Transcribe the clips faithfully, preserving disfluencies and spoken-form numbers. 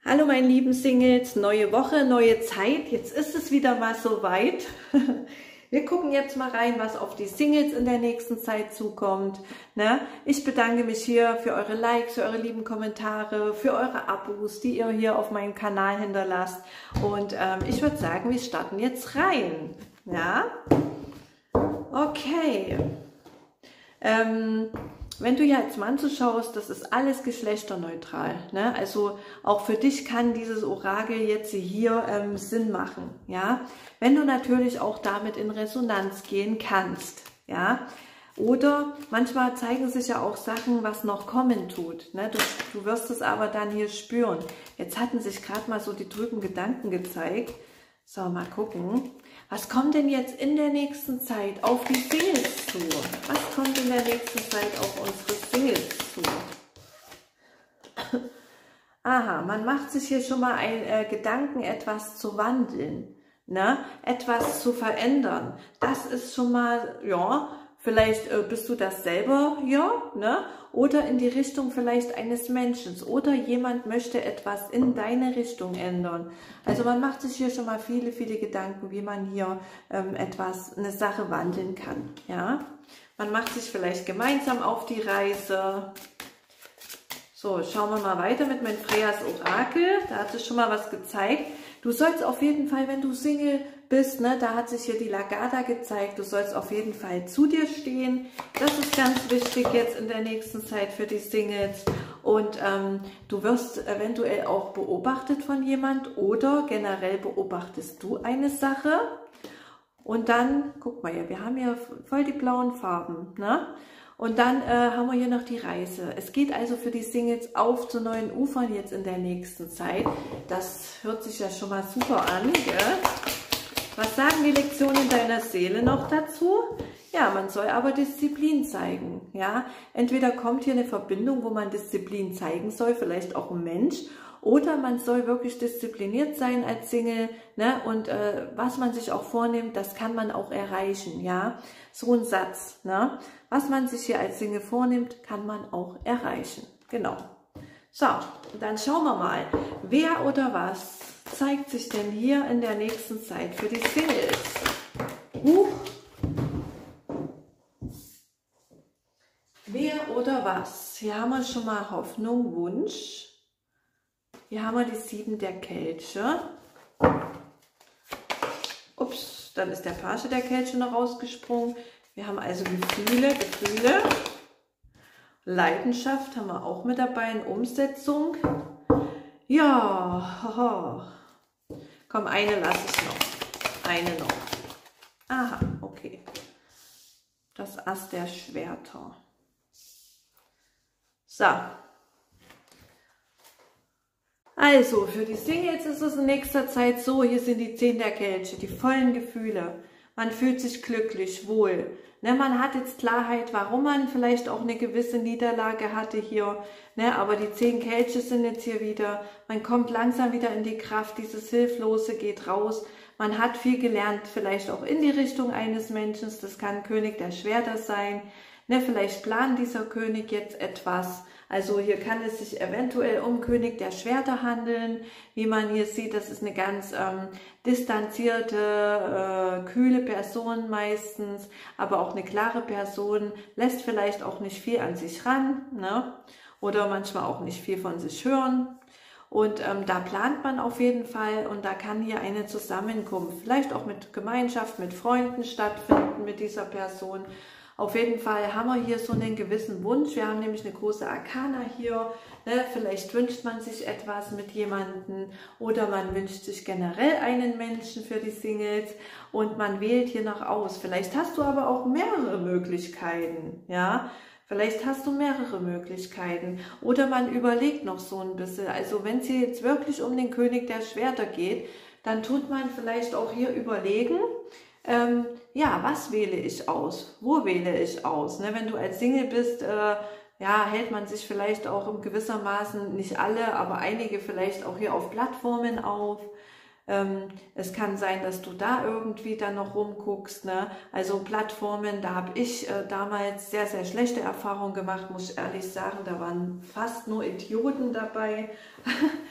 Hallo meine lieben Singles, neue Woche, neue Zeit, jetzt ist es wieder mal soweit. Wir gucken jetzt mal rein, was auf die Singles in der nächsten Zeit zukommt. Ne? Ich bedanke mich hier für eure Likes, für eure lieben Kommentare, für eure Abos, die ihr hier auf meinem Kanal hinterlasst. Und ähm, ich würde sagen, wir starten jetzt rein. Ja? Okay. Ähm, Wenn du ja als Mann zuschaust, das ist alles geschlechterneutral. Ne? Also auch für dich kann dieses Orakel jetzt hier ähm, Sinn machen. Ja? Wenn du natürlich auch damit in Resonanz gehen kannst. Ja? Oder manchmal zeigen sich ja auch Sachen, was noch kommen tut. Ne? Du, du wirst es aber dann hier spüren. Jetzt hatten sich gerade mal so die trüben Gedanken gezeigt. So, mal gucken. Was kommt denn jetzt in der nächsten Zeit auf die Singles zu? Was kommt in der nächsten Zeit auf unsere Singles zu? Aha, man macht sich hier schon mal ein äh, Gedanken, etwas zu wandeln, ne? Etwas zu verändern. Das ist schon mal, ja, vielleicht äh, bist du das selber hier, ne? Oder in die Richtung vielleicht eines Menschen. Oder jemand möchte etwas in deine Richtung ändern. Also man macht sich hier schon mal viele, viele Gedanken, wie man hier ähm, etwas, eine Sache wandeln kann. Ja? Man macht sich vielleicht gemeinsam auf die Reise. So, schauen wir mal weiter mit meinem Freyas Orakel. Da hat es schon mal was gezeigt. Du sollst auf jeden Fall, wenn du Single bist, ne, da hat sich hier die Lagada gezeigt, du sollst auf jeden Fall zu dir stehen. Das ist ganz wichtig jetzt in der nächsten Zeit für die Singles. Und ähm, du wirst eventuell auch beobachtet von jemand oder generell beobachtest du eine Sache. Und dann, guck mal hier, wir haben hier voll die blauen Farben, ne? Und dann äh, haben wir hier noch die Reise. Es geht also für die Singles auf zu neuen Ufern jetzt in der nächsten Zeit. Das hört sich ja schon mal super an, gell? Was sagen die Lektionen deiner Seele noch dazu? Ja, man soll aber Disziplin zeigen. Ja? Entweder kommt hier eine Verbindung, wo man Disziplin zeigen soll, vielleicht auch ein Mensch, oder man soll wirklich diszipliniert sein als Single, ne? Und äh, was man sich auch vornimmt, das kann man auch erreichen. Ja, so ein Satz. Ne? Was man sich hier als Single vornimmt, kann man auch erreichen. Genau. So, dann schauen wir mal, wer oder was zeigt sich denn hier in der nächsten Zeit für die Singles? Huch. Wer oder was? Hier haben wir schon mal Hoffnung, Wunsch. Hier haben wir die sieben der Kelche. Ups, dann ist der Page der Kelche noch rausgesprungen. Wir haben also Gefühle, Gefühle. Leidenschaft haben wir auch mit dabei in Umsetzung. Ja, haha. Komm, eine lasse ich noch. Eine noch. Aha, okay. Das Ass der Schwerter. So. Also, für die Singles ist es in nächster Zeit so, hier sind die zehn der Kelche, die vollen Gefühle. Man fühlt sich glücklich, wohl. Ne, man hat jetzt Klarheit, warum man vielleicht auch eine gewisse Niederlage hatte hier. Ne, aber die zehn Kelche sind jetzt hier wieder. Man kommt langsam wieder in die Kraft, dieses Hilflose geht raus. Man hat viel gelernt, vielleicht auch in die Richtung eines Menschen. Das kann König der Schwerter sein. Ne, vielleicht plant dieser König jetzt etwas. Also hier kann es sich eventuell um König der Schwerter handeln. Wie man hier sieht, das ist eine ganz ähm, distanzierte, äh, kühle Person meistens, aber auch eine klare Person, lässt vielleicht auch nicht viel an sich ran, ne? Oder manchmal auch nicht viel von sich hören. Und ähm, da plant man auf jeden Fall und da kann hier eine Zusammenkunft, vielleicht auch mit Gemeinschaft, mit Freunden stattfinden mit dieser Person. Auf jeden Fall haben wir hier so einen gewissen Wunsch. Wir haben nämlich eine große Arkana hier. Ne? Vielleicht wünscht man sich etwas mit jemandem oder man wünscht sich generell einen Menschen für die Singles und man wählt hier noch aus. Vielleicht hast du aber auch mehrere Möglichkeiten. Ja? Vielleicht hast du mehrere Möglichkeiten oder man überlegt noch so ein bisschen. Also wenn es hier jetzt wirklich um den König der Schwerter geht, dann tut man vielleicht auch hier überlegen, Ähm, ja, was wähle ich aus? Wo wähle ich aus? Ne, wenn du als Single bist, äh, ja, hält man sich vielleicht auch in gewissermaßen, nicht alle, aber einige vielleicht auch hier auf Plattformen auf. Ähm, es kann sein, dass du da irgendwie dann noch rumguckst. Ne? Also Plattformen, da habe ich äh, damals sehr, sehr schlechte Erfahrungen gemacht, muss ich ehrlich sagen. Da waren fast nur Idioten dabei.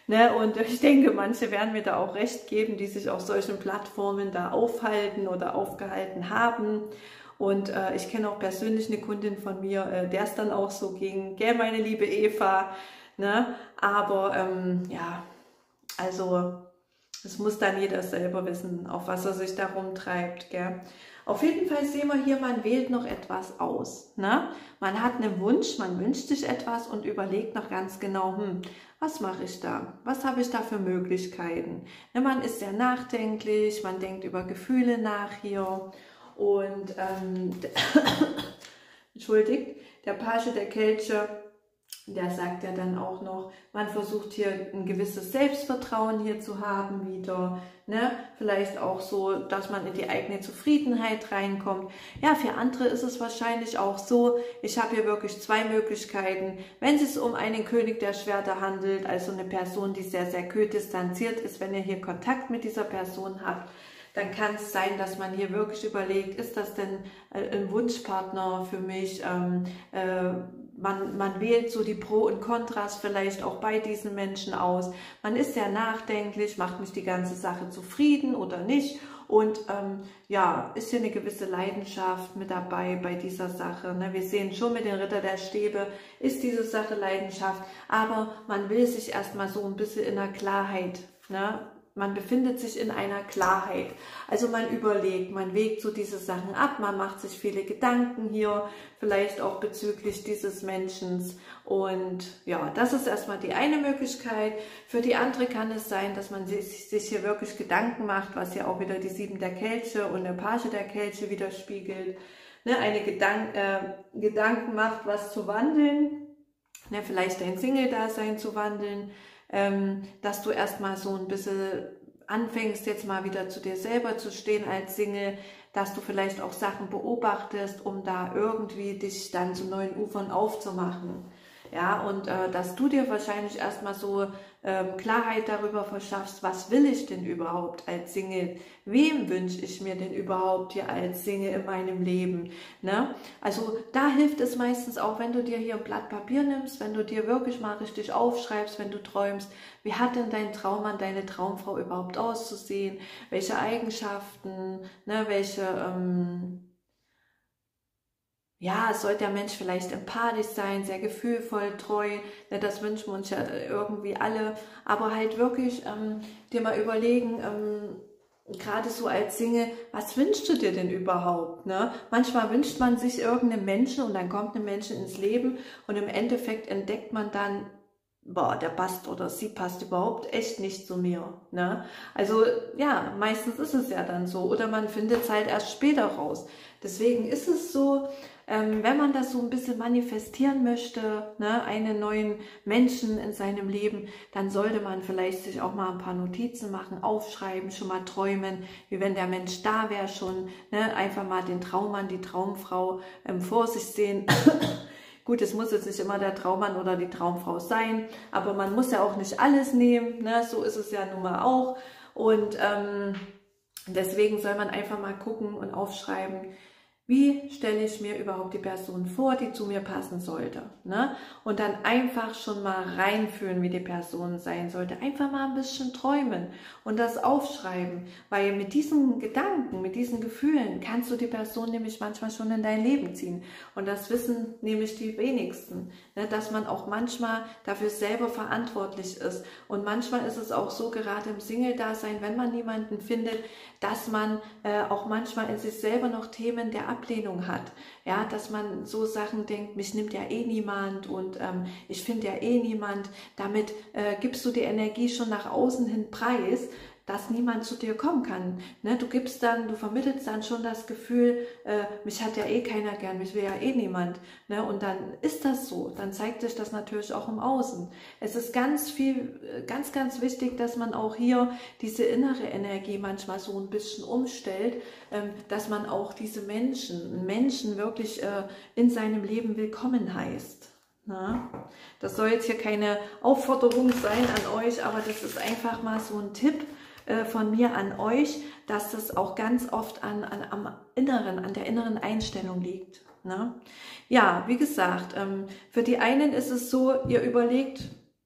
Ne? Und ich denke, manche werden mir da auch recht geben, die sich auf solchen Plattformen da aufhalten oder aufgehalten haben. Und äh, ich kenne auch persönlich eine Kundin von mir, äh, der es dann auch so ging, gell, meine liebe Eva. Ne? Aber ähm, ja, also das muss dann jeder selber wissen, auf was er sich da rumtreibt. Gell? Auf jeden Fall sehen wir hier, man wählt noch etwas aus. Ne? Man hat einen Wunsch, man wünscht sich etwas und überlegt noch ganz genau, hm, was mache ich da? Was habe ich da für Möglichkeiten? Ne, man ist sehr nachdenklich, man denkt über Gefühle nach hier. Und, ähm, entschuldigt, der Page der Kelche, der sagt ja dann auch noch, man versucht hier ein gewisses Selbstvertrauen hier zu haben wieder, ne? Vielleicht auch so, dass man in die eigene Zufriedenheit reinkommt. Ja, für andere ist es wahrscheinlich auch so, ich habe hier wirklich zwei Möglichkeiten. Wenn es sich um einen König der Schwerter handelt, also eine Person, die sehr, sehr kühl distanziert ist, wenn ihr hier Kontakt mit dieser Person habt, dann kann es sein, dass man hier wirklich überlegt, ist das denn ein Wunschpartner für mich? Ähm, äh, man, man wählt so die Pro und Kontras vielleicht auch bei diesen Menschen aus. Man ist sehr nachdenklich, macht mich die ganze Sache zufrieden oder nicht? Und ähm, ja, ist hier eine gewisse Leidenschaft mit dabei bei dieser Sache. Ne? Wir sehen schon mit den Ritter der Stäbe, ist diese Sache Leidenschaft, aber man will sich erstmal so ein bisschen in der Klarheit, ne? Man befindet sich in einer Klarheit. Also man überlegt, man wägt so diese Sachen ab, man macht sich viele Gedanken hier, vielleicht auch bezüglich dieses Menschen. Und ja, das ist erstmal die eine Möglichkeit. Für die andere kann es sein, dass man sich, sich hier wirklich Gedanken macht, was ja auch wieder die Sieben der Kelche und der Page der Kelche widerspiegelt. Ne, eine Gedank äh, Gedanken macht, was zu wandeln, ne, vielleicht dein Single-Dasein zu wandeln. Ähm, dass du erstmal so ein bisschen anfängst, jetzt mal wieder zu dir selber zu stehen als Single, dass du vielleicht auch Sachen beobachtest, um da irgendwie dich dann zu neuen Ufern aufzumachen. Ja, und äh, dass du dir wahrscheinlich erstmal so ähm, Klarheit darüber verschaffst, was will ich denn überhaupt als Single? Wem wünsche ich mir denn überhaupt hier als Single in meinem Leben? Ne? Also da hilft es meistens auch, wenn du dir hier ein Blatt Papier nimmst, wenn du dir wirklich mal richtig aufschreibst, wenn du träumst, wie hat denn dein Traummann, deine Traumfrau überhaupt auszusehen? Welche Eigenschaften, ne, welche... Ähm, Ja, soll der Mensch vielleicht empathisch sein, sehr gefühlvoll, treu, ne, das wünschen wir uns ja irgendwie alle, aber halt wirklich ähm, dir mal überlegen, ähm, gerade so als Single, was wünschst du dir denn überhaupt? Ne? Manchmal wünscht man sich irgendeinen Menschen und dann kommt ein Mensch ins Leben und im Endeffekt entdeckt man dann, boah, der passt oder sie passt überhaupt echt nicht zu mir. Ne? Also ja, meistens ist es ja dann so oder man findet es halt erst später raus. Deswegen ist es so, ähm, wenn man das so ein bisschen manifestieren möchte, ne, einen neuen Menschen in seinem Leben, dann sollte man vielleicht sich auch mal ein paar Notizen machen, aufschreiben, schon mal träumen, wie wenn der Mensch da wäre schon, ne, einfach mal den Traummann, die Traumfrau ähm, vor sich sehen. Gut, es muss jetzt nicht immer der Traummann oder die Traumfrau sein, aber man muss ja auch nicht alles nehmen, ne? So ist es ja nun mal auch. Und ähm, deswegen soll man einfach mal gucken und aufschreiben, wie stelle ich mir überhaupt die Person vor, die zu mir passen sollte. Ne? Und dann einfach schon mal reinfühlen, wie die Person sein sollte. Einfach mal ein bisschen träumen und das aufschreiben. Weil mit diesen Gedanken, mit diesen Gefühlen kannst du die Person nämlich manchmal schon in dein Leben ziehen. Und das wissen nämlich die wenigsten. Ne? Dass man auch manchmal dafür selber verantwortlich ist. Und manchmal ist es auch so, gerade im Single-Dasein, wenn man niemanden findet, dass man äh, auch manchmal in sich selber noch Themen der Ablehnung hat, ja, dass man so Sachen denkt, mich nimmt ja eh niemand und ähm, ich finde ja eh niemand, damit äh, gibst du die Energie schon nach außen hin preis, dass niemand zu dir kommen kann. Ne? Du gibst dann, du vermittelst dann schon das Gefühl, äh, mich hat ja eh keiner gern, mich will ja eh niemand. Ne? Und dann ist das so, dann zeigt sich das natürlich auch im Außen. Es ist ganz viel, ganz, ganz wichtig, dass man auch hier diese innere Energie manchmal so ein bisschen umstellt, ähm, dass man auch diese Menschen, Menschen wirklich äh, in seinem Leben willkommen heißt. Na? Das soll jetzt hier keine Aufforderung sein an euch, aber das ist einfach mal so ein Tipp von mir an euch, dass das auch ganz oft an, an, am Inneren, an der inneren Einstellung liegt. Ne? Ja, wie gesagt, ähm, für die einen ist es so, ihr überlegt,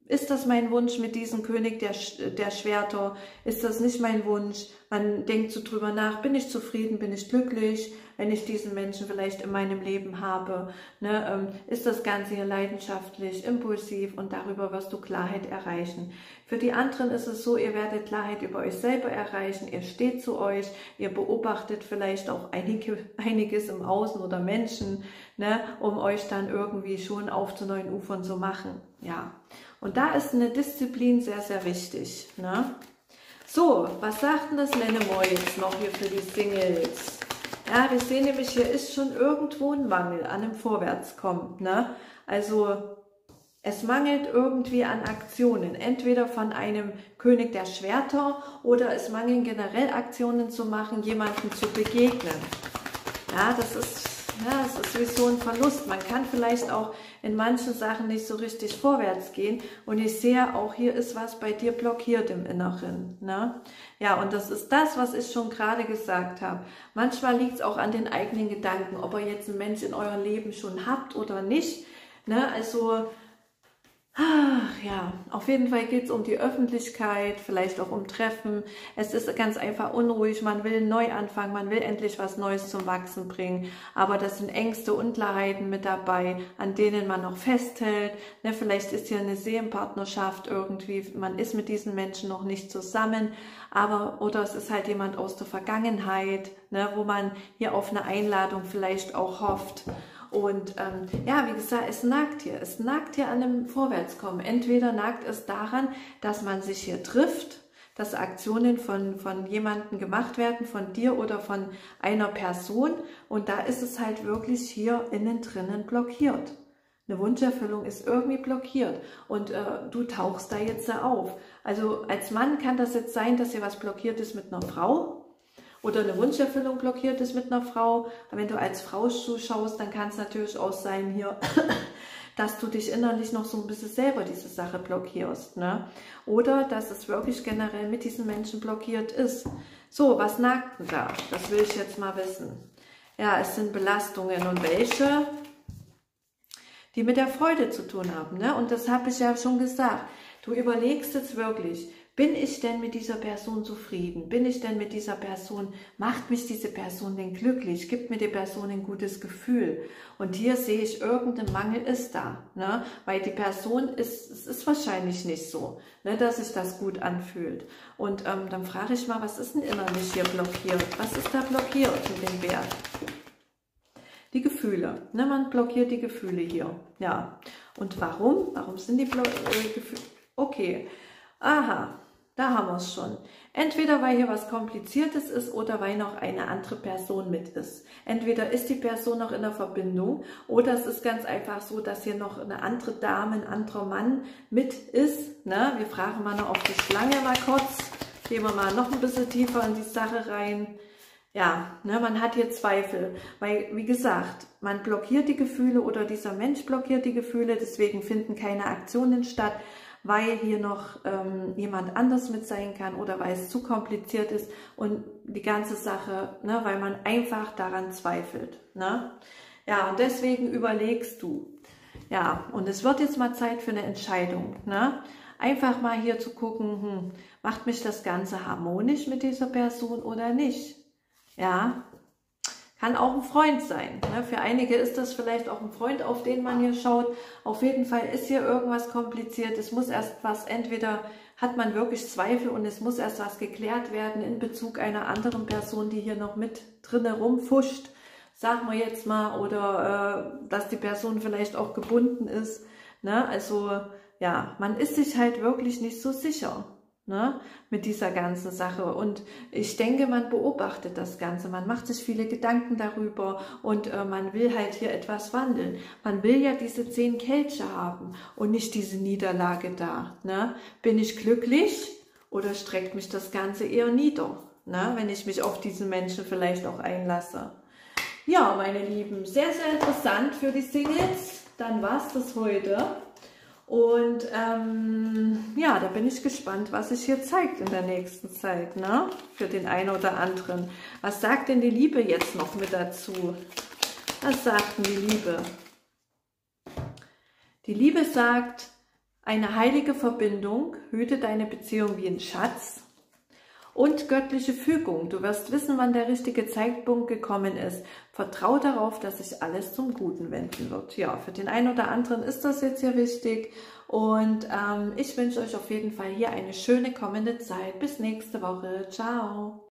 Ist das mein Wunsch mit diesem König der, der Schwerter? Ist das nicht mein Wunsch? Man denkt so drüber nach, bin ich zufrieden, bin ich glücklich, wenn ich diesen Menschen vielleicht in meinem Leben habe? Ne? Ähm, ist das Ganze hier leidenschaftlich, impulsiv und darüber wirst du Klarheit erreichen. Für die anderen ist es so, ihr werdet Klarheit über euch selber erreichen, ihr steht zu euch, ihr beobachtet vielleicht auch einige, einiges im Außen oder Menschen, ne? Um euch dann irgendwie schon auf zu neuen Ufern zu machen. Ja. Und da ist eine Disziplin sehr, sehr wichtig. Ne? So, was sagt denn das Lenormand jetzt noch hier für die Singles? Ja, wir sehen nämlich, hier ist schon irgendwo ein Mangel an einem Vorwärtskommen. Ne? Also es mangelt irgendwie an Aktionen, entweder von einem König der Schwerter oder es mangeln generell Aktionen zu machen, jemandem zu begegnen. Ja, das ist, ja, das ist wie so ein Verlust. Man kann vielleicht auch in manchen Sachen nicht so richtig vorwärts gehen. Und ich sehe auch, hier ist was bei dir blockiert im Inneren. Ne? Ja, und das ist das, was ich schon gerade gesagt habe. Manchmal liegt es auch an den eigenen Gedanken, ob ihr jetzt einen Mensch in eurem Leben schon habt oder nicht. Ne? Also, ach ja, auf jeden Fall geht es um die Öffentlichkeit, vielleicht auch um Treffen. Es ist ganz einfach unruhig, man will neu anfangen, man will endlich was Neues zum Wachsen bringen. Aber das sind Ängste, Unklarheiten mit dabei, an denen man noch festhält. Ne, vielleicht ist hier eine Seelenpartnerschaft irgendwie, man ist mit diesen Menschen noch nicht zusammen. Aber, oder es ist halt jemand aus der Vergangenheit, ne, wo man hier auf eine Einladung vielleicht auch hofft. Und ähm, ja, wie gesagt, es nagt hier. Es nagt hier an einem Vorwärtskommen. Entweder nagt es daran, dass man sich hier trifft, dass Aktionen von, von jemandem gemacht werden, von dir oder von einer Person. Und da ist es halt wirklich hier innen drinnen blockiert. Eine Wunscherfüllung ist irgendwie blockiert. Und äh, du tauchst da jetzt auf. Also als Mann kann das jetzt sein, dass hier was blockiert ist mit einer Frau. Oder eine Wunscherfüllung blockiert ist mit einer Frau. Aber wenn du als Frau zuschaust, dann kann es natürlich auch sein hier, dass du dich innerlich noch so ein bisschen selber diese Sache blockierst. Ne? Oder dass es wirklich generell mit diesen Menschen blockiert ist. So, was nagt denn da? Das will ich jetzt mal wissen. Ja, es sind Belastungen und welche, die mit der Freude zu tun haben. Ne? Und das habe ich ja schon gesagt. Du überlegst jetzt wirklich, bin ich denn mit dieser Person zufrieden? Bin ich denn mit dieser Person, macht mich diese Person denn glücklich? Gibt mir die Person ein gutes Gefühl? Und hier sehe ich, irgendein Mangel ist da. Ne? Weil die Person ist, es ist wahrscheinlich nicht so, ne, dass sich das gut anfühlt. Und ähm, dann frage ich mal, was ist denn innerlich hier blockiert? Was ist da blockiert mit dem Wert? Die Gefühle. Ne? Man blockiert die Gefühle hier. Ja. Und warum? Warum sind die Blo äh, Gefühle? Okay. Aha. Da haben wir es schon. Entweder weil hier was Kompliziertes ist oder weil noch eine andere Person mit ist. Entweder ist die Person noch in der Verbindung oder es ist ganz einfach so, dass hier noch eine andere Dame, ein anderer Mann mit ist. Ne? Wir fragen mal noch auf die Schlange mal kurz. Gehen wir mal noch ein bisschen tiefer in die Sache rein. Ja, ne, man hat hier Zweifel, weil, wie gesagt, man blockiert die Gefühle oder dieser Mensch blockiert die Gefühle, deswegen finden keine Aktionen statt, weil hier noch ähm, jemand anders mit sein kann oder weil es zu kompliziert ist und die ganze Sache, ne, weil man einfach daran zweifelt. Ne? Ja, und deswegen überlegst du. Ja, und es wird jetzt mal Zeit für eine Entscheidung. Ne? Einfach mal hier zu gucken, hm, macht mich das Ganze harmonisch mit dieser Person oder nicht? Ja, kann auch ein Freund sein. Ne? Für einige ist das vielleicht auch ein Freund, auf den man hier schaut. Auf jeden Fall ist hier irgendwas kompliziert. Es muss erst was, entweder hat man wirklich Zweifel und es muss erst was geklärt werden in Bezug einer anderen Person, die hier noch mit drinne rumfuscht, sagen wir jetzt mal, oder äh, dass die Person vielleicht auch gebunden ist. Ne? Also ja, man ist sich halt wirklich nicht so sicher. Ne, mit dieser ganzen Sache. Und ich denke, man beobachtet das Ganze, man macht sich viele Gedanken darüber und äh, man will halt hier etwas wandeln. Man will ja diese zehn Kelche haben und nicht diese Niederlage da. Ne? Bin ich glücklich oder streckt mich das Ganze eher nieder, ne? Wenn ich mich auf diesen Menschen vielleicht auch einlasse. Ja, meine Lieben, sehr, sehr interessant für die Singles. Dann war es das heute. Und ähm, ja, da bin ich gespannt, was sich hier zeigt in der nächsten Zeit, ne? Für den einen oder anderen. Was sagt denn die Liebe jetzt noch mit dazu? Was sagt denn die Liebe? Die Liebe sagt, Eine heilige Verbindung, hüte deine Beziehung wie ein Schatz. Und göttliche Fügung. Du wirst wissen, wann der richtige Zeitpunkt gekommen ist. Vertrau darauf, dass sich alles zum Guten wenden wird. Ja, für den einen oder anderen ist das jetzt hier wichtig. Und ähm, ich wünsche euch auf jeden Fall hier eine schöne kommende Zeit. Bis nächste Woche. Ciao.